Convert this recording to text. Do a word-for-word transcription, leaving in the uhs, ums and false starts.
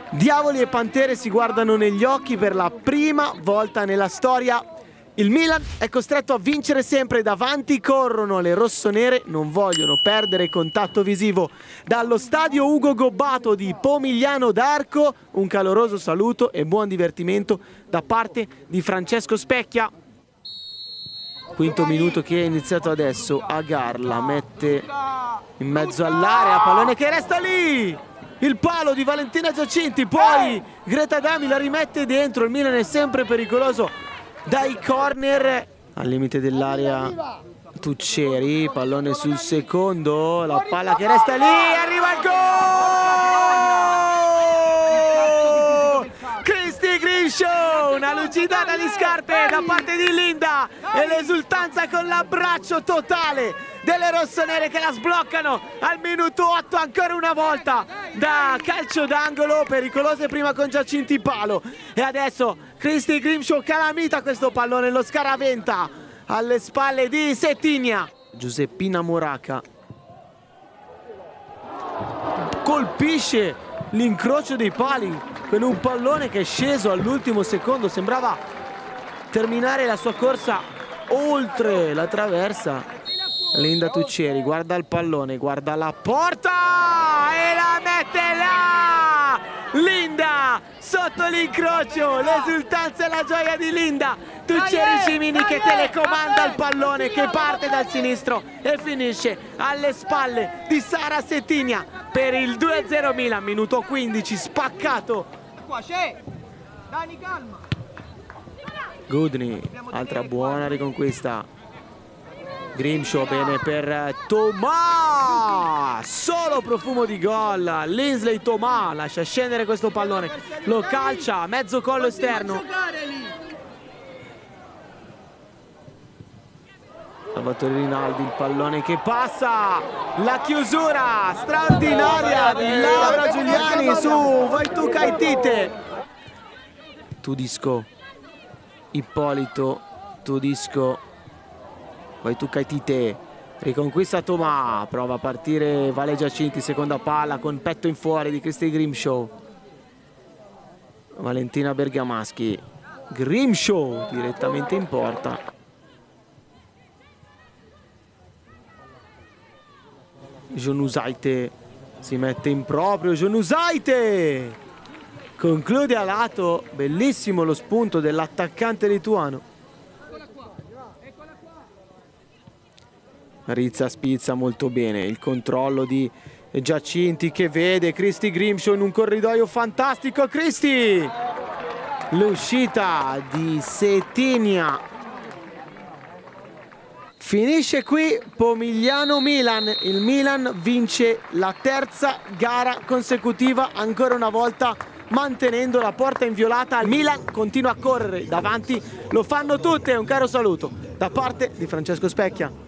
Diavoli e Pantere si guardano negli occhi per la prima volta nella storia. Il Milan è costretto a vincere sempre, davanti corrono le rossonere, non vogliono perdere contatto visivo. Dallo stadio Ugo Gobbato di Pomigliano d'Arco un caloroso saluto e buon divertimento da parte di Francesco Specchia. Quinto minuto che è iniziato adesso. Agar la mette in mezzo all'area, pallone che resta lì. Il palo di Valentina Giacinti, poi Greta Dami la rimette dentro. Il Milan è sempre pericoloso dai corner. Al limite dell'area Tuccieri, pallone sul secondo, la palla che resta lì, arriva il gol! Cristi Grimshaw, una lucidata di scarpe da parte di Linda e l'esultanza con l'abbraccio totale delle rossonere che la sbloccano al minuto otto ancora una volta da calcio d'angolo, pericolose prima con Giacinti palo e adesso Cristi Grimshaw calamita questo pallone, lo scaraventa alle spalle di Settigna. Giuseppina Moraca colpisce l'incrocio dei pali con un pallone che è sceso all'ultimo secondo, sembrava terminare la sua corsa oltre la traversa. Linda Tuccieri guarda il pallone, guarda la porta e la mette là! Linda sotto l'incrocio, l'esultanza e la gioia di Linda. Tuccieri Cimini che telecomanda il pallone che parte dal sinistro e finisce alle spalle di Sara Settigna per il due a zero Milan, minuto quindici, spaccato. Goodney, altra buona riconquista. Grimshaw, bene per Tomà, solo profumo di gol. Linsley Tomà lascia scendere questo pallone, lo calcia a mezzo collo esterno. Salvatore Rinaldi, il pallone che passa, la chiusura straordinaria di Laura Giuliani su Wojtuk Aitite. Tudisco, Ippolito, Tudisco, Wojtuk Aitite, riconquista Tomà, prova a partire Vale Giacinti, seconda palla con petto in fuori di Cristi Grimshaw. Valentina Bergamaschi, Grimshaw direttamente in porta. Jonusaite si mette in proprio, Jonusaite conclude a lato, bellissimo lo spunto dell'attaccante lituano. Rizza spizza molto bene, il controllo di Giacinti che vede Cristi Grimshaw in un corridoio fantastico. Cristi, l'uscita di Settigna. Finisce qui Pomigliano Milan, il Milan vince la terza gara consecutiva ancora una volta mantenendo la porta inviolata. Il Milan continua a correre davanti, lo fanno tutte, un caro saluto da parte di Francesco Specchia.